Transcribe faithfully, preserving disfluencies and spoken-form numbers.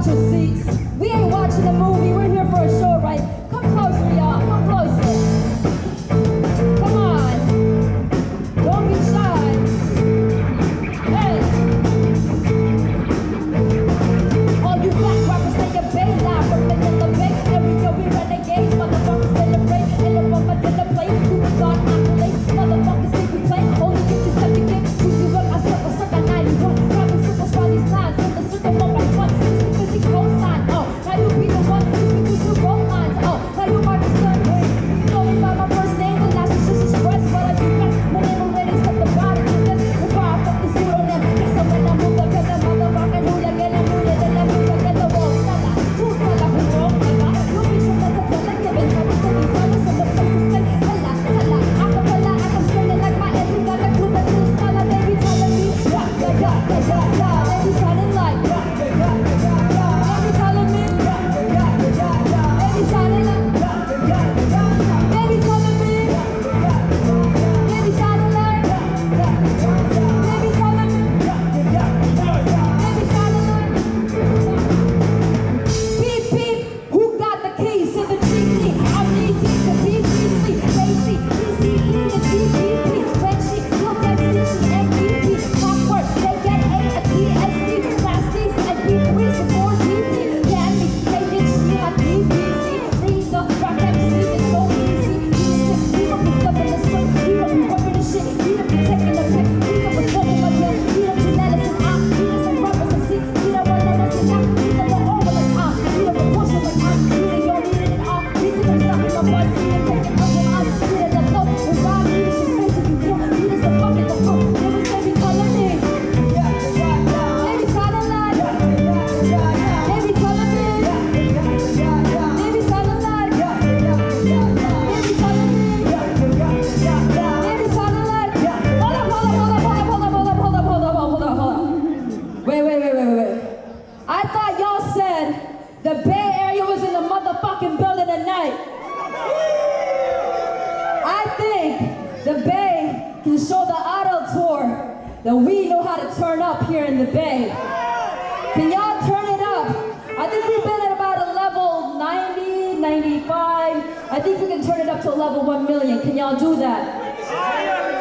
watch your seats. We ain't watching a movie, we're here for a show, right? Come closer, y'all, come closer. Come on. Don't be shy. Hey. All you black rappers, say your bay line from the yellow bay area. We renegades, motherfuckers in the rain. And the bumper did the play, who was God accolade. Motherfuckers think we play, only if you step again. Choose you up, I circle, circle ninety-one. Rapping circles from these lines, in the circle one by one. Just because you co-sign, oh, now you be the one. Just because you wrote lines, oh, now you mark the sun. You know me by my first name, the last is just express. But I do best, my name already stuck the body to this. The bar, fuck the suit on them. Guess I'm when I move up, cause I'm motherfucking who like it, I'm rooted in the music and the wall. Stella, who fella, who wrong, fella. You'll be sure that the fella giving trouble to these fellas from the place to say, hella, hella, acapella, and I'm screaming like my every got a clue that this fella, they be telling me, yeah, yeah, yeah, yeah, yeah, yeah. They be sounding like, yeah, yeah, yeah, yeah, yeah. They be telling me, yeah, yeah, yeah, yeah, yeah. They be sounding like, yeah, yeah, yeah, yeah, yeah. They be telling me, yeah, yeah, yeah, yeah. They be sounding like, yeah, yeah, yeah, yeah. They be telling me, yeah, yeah, yeah, yeah. They be sounding like, beep, beep, who got the keys to the G P? I'm easy to B B C, Lazy, B C E and G B P. When she looks like C, she M V P. Clockwork, they get A and P S D. Plasties and B threes before G P. Candy, they think she on D V C. Lisa, rock M C, it's so easy. We don't be flipping the swing, we don't be rubbing the shit, we don't be taking the pick, we don't be smoking my deal, we don't be letting some out, we don't some rubbers and see, we don't want to let it out, we don't go over like ah, we don't be pushing like ah, we don't y'all need it all, we don't be stopping my buzz, we don't take it over us, we don't let go, and God, we don't just face it, you can't, we just the fucking the fuck, they was baby calling me, yeah, yeah, yeah, they be sounding like, yeah, yeah, yeah, yeah, they be telling me, yeah, yeah, yeah, yeah, they be sounding like, yeah, yeah, yeah, yeah, they be telling me, yeah, yeah, yeah, yeah, they be sounding like, yeah, hold up, hold up, hold up, hold up, hold up, hold up, hold up, hold up, hold up, hold up, wait, wait, wait, wait, wait, wait, I thought y'all said the Bay Area was in the motherfucking building tonight. I think the Bay can show the auto tour that we know how to turn up here in the Bay. Can y'all turn it up? I think we've been at about a level ninety, ninety-five. I think we can turn it up to a level one million. Can y'all do that?